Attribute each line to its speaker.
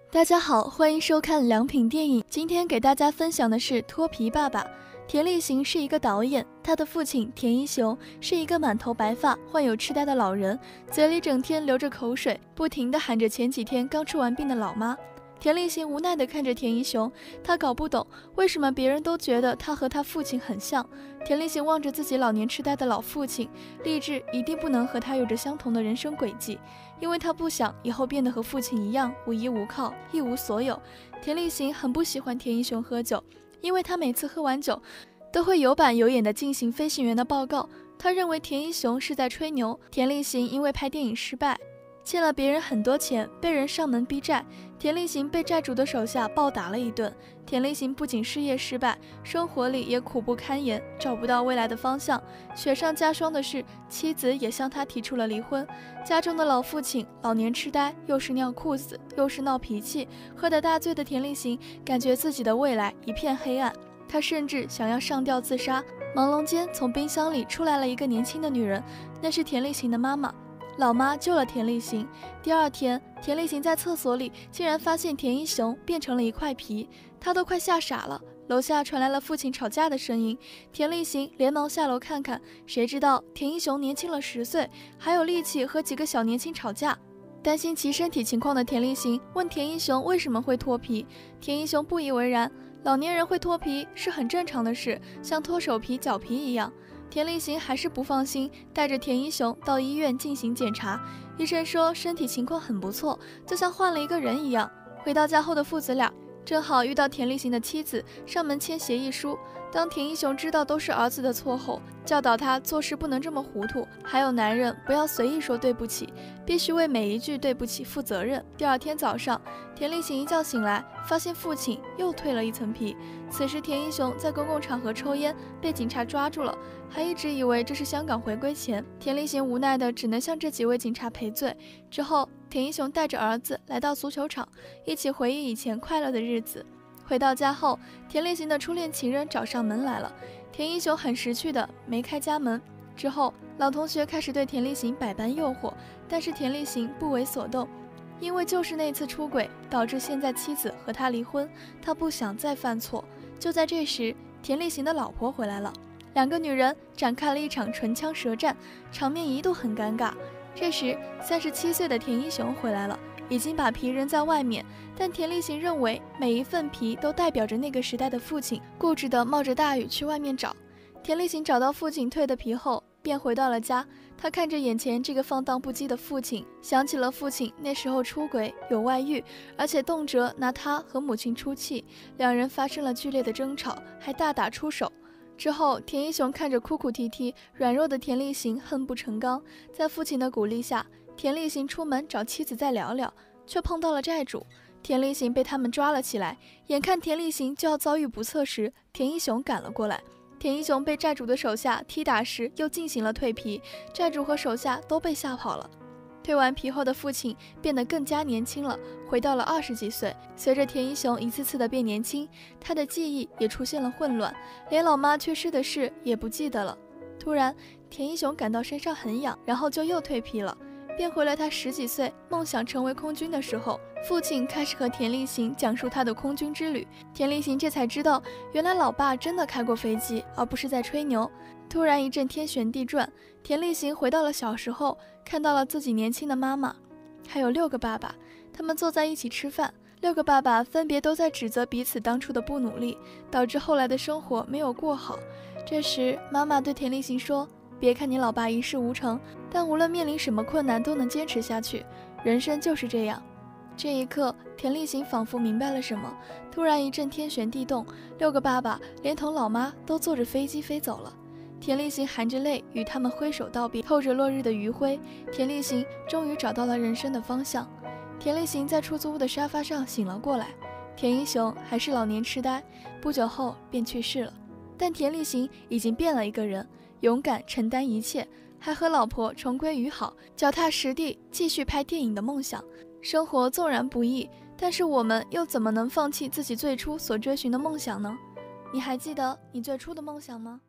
Speaker 1: 大家好，欢迎收看良品电影。今天给大家分享的是脱皮爸爸。田立行是一个导演，他的父亲田一雄是一个满头白发、患有痴呆的老人，嘴里整天流着口水，不停地喊着前几天刚出完病的老妈。田立行无奈地看着田一雄，他搞不懂为什么别人都觉得他和他父亲很像。田立行望着自己老年痴呆的老父亲，立志一定不能和他有着相同的人生轨迹，因为他不想以后变得和父亲一样无依无靠、一无所有。田立行很不喜欢田一雄喝酒，因为他每次喝完酒都会有板有眼地进行飞行员的报告。他认为田一雄是在吹牛。田立行因为拍电影失败，欠了别人很多钱，被人上门逼债。田立行被债主的手下暴打了一顿。田立行不仅事业失败，生活里也苦不堪言，找不到未来的方向。雪上加霜的是，妻子也向他提出了离婚。家中的老父亲老年痴呆，又是尿裤子，又是闹脾气，喝得大醉的田立行感觉自己的未来一片黑暗，他甚至想要上吊自杀。朦胧间，从冰箱里出来了一个年轻的女人，那是田立行的妈妈。老妈救了田立行。第二天，田立行在厕所里竟然发现田一雄变成了一块皮，他都快吓傻了。楼下传来了父亲吵架的声音，田立行连忙下楼看看，谁知道田一雄年轻了10岁，还有力气和几个小年轻吵架。担心其身体情况的田立行问田一雄为什么会脱皮，田一雄不以为然，老年人会脱皮是很正常的事，像脱手皮、脚皮一样。田立行还是不放心，带着田一雄到医院进行检查。医生说身体情况很不错，就像换了一个人一样。回到家后的父子俩正好遇到田立行的妻子上门签协议书。当田一雄知道都是儿子的错后，教导他做事不能这么糊涂，还有男人不要随意说对不起，必须为每一句对不起负责任。第二天早上，田立行一觉醒来，发现父亲又蜕了一层皮。此时田一雄在公共场合抽烟，被警察抓住了，还一直以为这是香港回归前。田立行无奈的只能向这几位警察赔罪。之后，田一雄带着儿子来到足球场，一起回忆以前快乐的日子。回到家后，田立行的初恋情人找上门来了，田一雄很识趣的没开家门。之后，老同学开始对田立行百般诱惑，但是田立行不为所动，因为就是那次出轨导致现在妻子和他离婚，他不想再犯错。就在这时，田立行的老婆回来了，两个女人展开了一场唇枪舌战，场面一度很尴尬。这时37岁的田一雄回来了，已经把皮扔在外面，但田立行认为每一份皮都代表着那个时代的父亲，固执地冒着大雨去外面找。田立行找到父亲蜕的皮后，便回到了家。他看着眼前这个放荡不羁的父亲，想起了父亲那时候出轨有外遇，而且动辄拿他和母亲出气，两人发生了剧烈的争吵，还大打出手。之后，田一雄看着哭哭啼啼、软弱的田立行，恨不成钢。在父亲的鼓励下，田立行出门找妻子再聊聊，却碰到了债主。田立行被他们抓了起来，眼看田立行就要遭遇不测时，田一雄赶了过来。田一雄被债主的手下踢打时，又进行了蜕皮，债主和手下都被吓跑了。蜕完皮后的父亲变得更加年轻了，回到了20几岁。随着田一雄一次次的变年轻，他的记忆也出现了混乱，连老妈去世的事也不记得了。突然，田一雄感到身上很痒，然后就又蜕皮了，变回了他10几岁梦想成为空军的时候。父亲开始和田立行讲述他的空军之旅，田立行这才知道，原来老爸真的开过飞机，而不是在吹牛。突然一阵天旋地转，田立行回到了小时候，看到了自己年轻的妈妈，还有6个爸爸，他们坐在一起吃饭。6个爸爸分别都在指责彼此当初的不努力，导致后来的生活没有过好。这时，妈妈对田立行说：“别看你老爸一事无成，但无论面临什么困难都能坚持下去，人生就是这样。”这一刻，田立行仿佛明白了什么，突然一阵天旋地动，6个爸爸连同老妈都坐着飞机飞走了。田立行含着泪与他们挥手道别，透着落日的余晖，田立行终于找到了人生的方向。田立行在出租屋的沙发上醒了过来，田一雄还是老年痴呆，不久后便去世了。但田立行已经变了一个人，勇敢承担一切，还和老婆重归于好，脚踏实地继续拍电影的梦想。生活纵然不易，但是我们又怎么能放弃自己最初所追寻的梦想呢？你还记得你最初的梦想吗？